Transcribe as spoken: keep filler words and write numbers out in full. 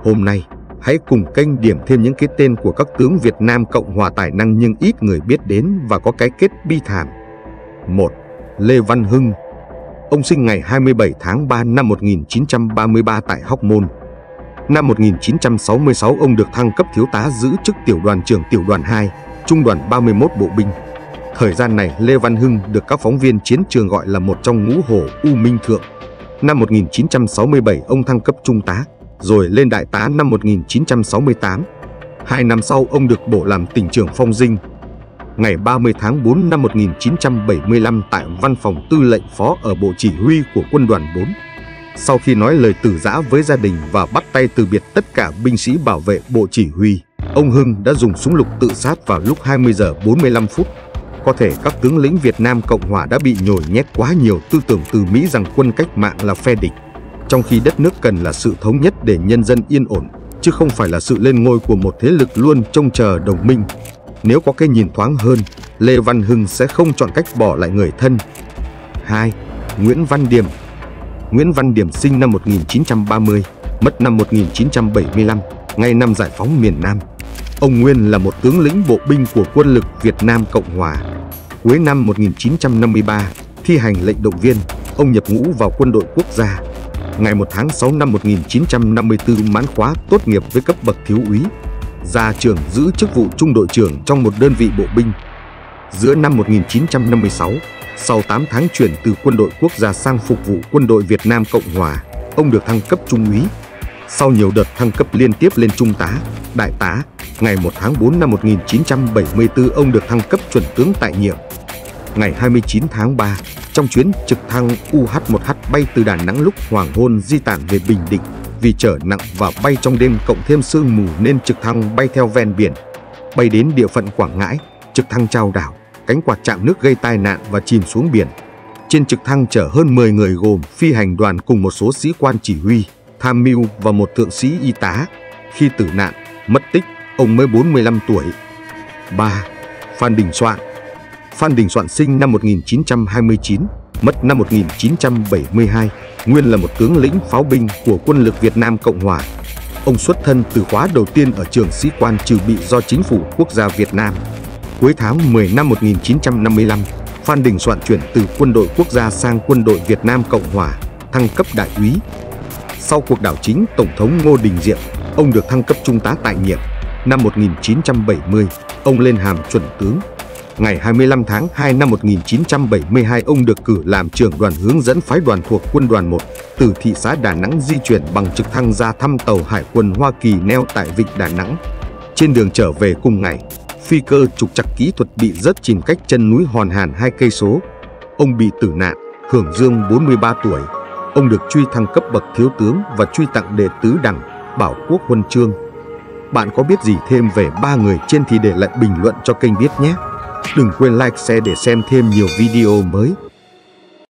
Hôm nay, hãy cùng kênh điểm thêm những cái tên của các tướng Việt Nam Cộng Hòa tài năng nhưng ít người biết đến và có cái kết bi thảm. một. Lê Văn Hưng. Ông sinh ngày hai mươi bảy tháng ba năm một nghìn chín trăm ba mươi ba tại Hóc Môn. Năm một nghìn chín trăm sáu mươi sáu, ông được thăng cấp thiếu tá giữ chức tiểu đoàn trưởng tiểu đoàn hai, trung đoàn ba mươi mốt bộ binh. Thời gian này, Lê Văn Hưng được các phóng viên chiến trường gọi là một trong ngũ hổ U Minh Thượng. Năm một nghìn chín trăm sáu mươi bảy, ông thăng cấp trung tá, rồi lên đại tá năm một nghìn chín trăm sáu mươi tám. Hai năm sau, ông được bổ làm tỉnh trưởng Phong Dinh. Ngày ba mươi tháng tư năm một nghìn chín trăm bảy mươi lăm, tại văn phòng tư lệnh phó ở Bộ Chỉ huy của Quân đoàn bốn. Sau khi nói lời từ giã với gia đình và bắt tay từ biệt tất cả binh sĩ bảo vệ Bộ Chỉ huy, ông Hưng đã dùng súng lục tự sát vào lúc hai mươi giờ bốn mươi lăm phút. Có thể các tướng lĩnh Việt Nam Cộng Hòa đã bị nhồi nhét quá nhiều tư tưởng từ Mỹ rằng quân cách mạng là phe địch, trong khi đất nước cần là sự thống nhất để nhân dân yên ổn, chứ không phải là sự lên ngôi của một thế lực luôn trông chờ đồng minh. Nếu có cái nhìn thoáng hơn, Lê Văn Hưng sẽ không chọn cách bỏ lại người thân. hai. Nguyễn Văn Điểm. Nguyễn Văn Điểm sinh năm một nghìn chín trăm ba mươi, mất năm một nghìn chín trăm bảy mươi lăm, ngay năm giải phóng miền Nam. Ông nguyên là một tướng lĩnh bộ binh của quân lực Việt Nam Cộng Hòa. Cuối năm một nghìn chín trăm năm mươi ba, thi hành lệnh động viên, ông nhập ngũ vào quân đội quốc gia. Ngày một tháng sáu năm một nghìn chín trăm năm mươi tư, mãn khóa tốt nghiệp với cấp bậc thiếu úy, ra trường giữ chức vụ trung đội trưởng trong một đơn vị bộ binh. Giữa năm một nghìn chín trăm năm mươi sáu, sau tám tháng chuyển từ quân đội quốc gia sang phục vụ quân đội Việt Nam Cộng Hòa, ông được thăng cấp trung úy. Sau nhiều đợt thăng cấp liên tiếp lên trung tá, đại tá, ngày một tháng tư năm một nghìn chín trăm bảy mươi tư, ông được thăng cấp chuẩn tướng tại nhiệm. Ngày hai mươi chín tháng ba, trong chuyến trực thăng U H một H bay từ Đà Nẵng lúc hoàng hôn di tản về Bình Định, vì chở nặng và bay trong đêm cộng thêm sương mù nên trực thăng bay theo ven biển. Bay đến địa phận Quảng Ngãi, trực thăng chao đảo, cánh quạt chạm nước gây tai nạn và chìm xuống biển. Trên trực thăng chở hơn mười người gồm phi hành đoàn cùng một số sĩ quan chỉ huy, tham mưu và một thượng sĩ y tá. Khi tử nạn, mất tích, ông mới bốn mươi lăm tuổi. ba. Phan Đình Soạn. Phan Đình Soạn sinh năm một nghìn chín trăm hai mươi chín, mất năm một nghìn chín trăm bảy mươi hai, nguyên là một tướng lĩnh pháo binh của quân lực Việt Nam Cộng Hòa. Ông xuất thân từ khóa đầu tiên ở trường sĩ quan trừ bị do Chính phủ Quốc gia Việt Nam. Cuối tháng mười năm một nghìn chín trăm năm mươi lăm, Phan Đình Soạn chuyển từ quân đội quốc gia sang quân đội Việt Nam Cộng Hòa, thăng cấp đại úy. Sau cuộc đảo chính Tổng thống Ngô Đình Diệm, ông được thăng cấp trung tá tại nhiệm. Năm một nghìn chín trăm bảy mươi, ông lên hàm chuẩn tướng. Ngày hai mươi lăm tháng hai năm một nghìn chín trăm bảy mươi hai, ông được cử làm trưởng đoàn hướng dẫn phái đoàn thuộc quân đoàn một, từ thị xã Đà Nẵng di chuyển bằng trực thăng ra thăm tàu Hải quân Hoa Kỳ neo tại vịnh Đà Nẵng. Trên đường trở về cùng ngày, phi cơ trục trặc kỹ thuật bị rớt chìm cách chân núi Hòn Hàn hai cây số. Ông bị tử nạn, hưởng dương bốn mươi ba tuổi. Ông được truy thăng cấp bậc thiếu tướng và truy tặng đệ tứ đẳng, Bảo Quốc huân chương. Bạn có biết gì thêm về ba người trên thì để lại bình luận cho kênh biết nhé. Đừng quên like, share để xem thêm nhiều video mới.